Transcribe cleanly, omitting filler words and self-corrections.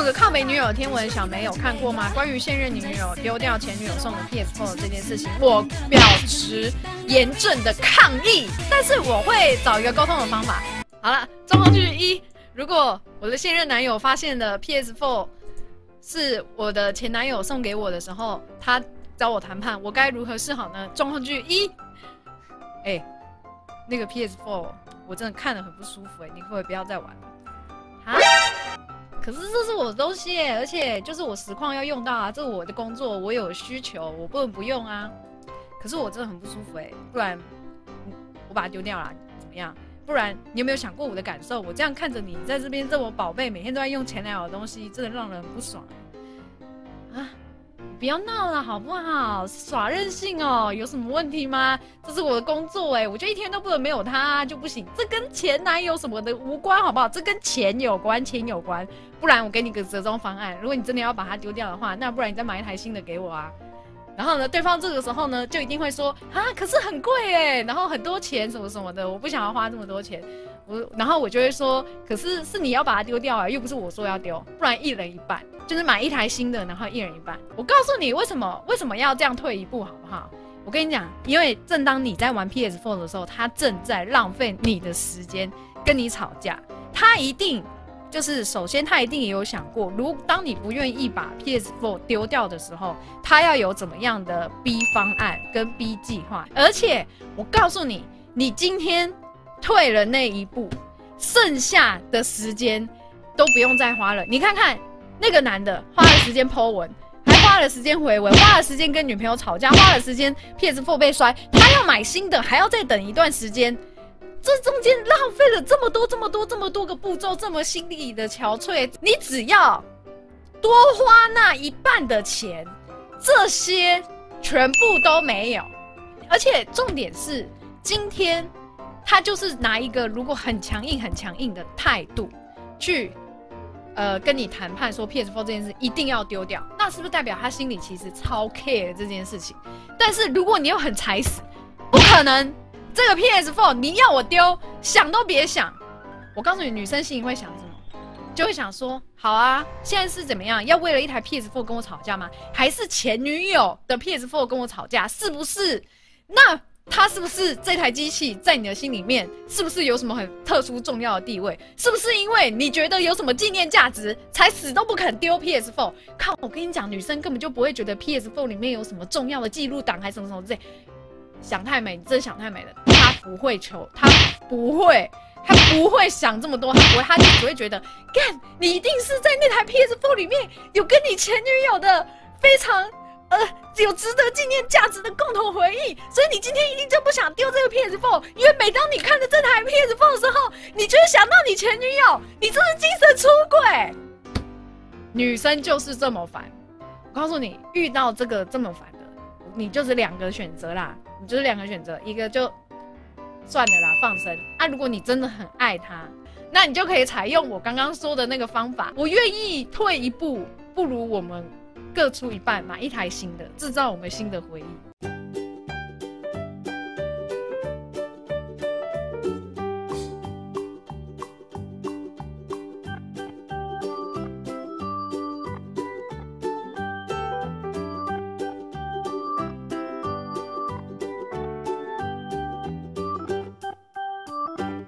有个靠北女友的天文小梅有看过吗？关于现任女友丢掉前女友送的 PS4 这件事情，我表持严正的抗议。但是我会找一个沟通的方法。好了，状况剧一：如果我的现任男友发现了 PS4 是我的前男友送给我的时候，他找我谈判，我该如何是好呢？状况剧一：那个 PS4 我真的看得很不舒服，你会不会不要再玩了？啊？可是这是我的东西而且就是我实况要用到啊，这是我的工作，我有需求，我不能不用啊。可是我真的很不舒服不然我把它丢掉了，怎么样？不然你有没有想过我的感受？我这样看着你在这边这么宝贝，每天都在用前男友的东西，真的让人很不爽啊！不要闹了好不好？耍任性哦，有什么问题吗？这是我的工作我就一天都不能没有他就不行。这跟前男友什么的无关好不好？这跟钱有关，钱有关。不然我给你个折中方案，如果你真的要把它丢掉的话，那不然你再买一台新的给我啊。然后呢，对方这个时候呢就一定会说啊，可是很贵然后很多钱什么什么的，我不想要花这么多钱。然后我就会说，可是是你要把它丢掉又不是我说要丢，不然一人一半，就是买一台新的，然后一人一半。我告诉你为什么要这样退一步好不好？我跟你讲，因为正当你在玩 PS4 的时候，他正在浪费你的时间跟你吵架，他一定就是首先他一定也有想过，当你不愿意把 PS4 丢掉的时候，他要有怎么样的 B 方案跟 B 计划。而且我告诉你，你今天退了那一步，剩下的时间都不用再花了。你看看那个男的花了时间 po 文，还花了时间回文，花了时间跟女朋友吵架，花了时间 PS4 被摔，他要买新的还要再等一段时间。这中间浪费了这么多个步骤，这么心力的憔悴，你只要多花那一半的钱，这些全部都没有。而且重点是，今天他就是拿一个如果很强硬的态度去跟你谈判说 PS4 这件事一定要丢掉，那是不是代表他心里其实超 care 这件事情？但是如果你又很踩死，不可能。这个 PS4 你要我丢，想都别想。我告诉你，女生心里会想什么？就会想说，好啊，现在是怎么样？要为了一台 PS4 跟我吵架吗？还是前女友的 PS4 跟我吵架？是不是？那他是不是这台机器在你的心里面是不是有什么很特殊重要的地位？是不是因为你觉得有什么纪念价值才死都不肯丢 PS4？ 靠，我跟你讲，女生根本就不会觉得 PS4 里面有什么重要的记录档还是什么什么之类。想太美，你真的想太美了。他不会想这么多，他就只会觉得，干，你一定是在那台 PS4 里面有跟你前女友的非常有值得纪念价值的共同回忆，所以你今天一定就不想丢这个 PS4， 因为每当你看着这台 PS4 的时候，你就会想到你前女友，你真是精神出轨。女生就是这么烦，我告诉你，遇到这个这么烦的，你就是两个选择啦。你就是两个选择，一个就算了啦，放生啊。如果你真的很爱他，那你就可以采用我刚刚说的那个方法。我愿意退一步，不如我们各出一半，买一台新的，制造我们新的回忆。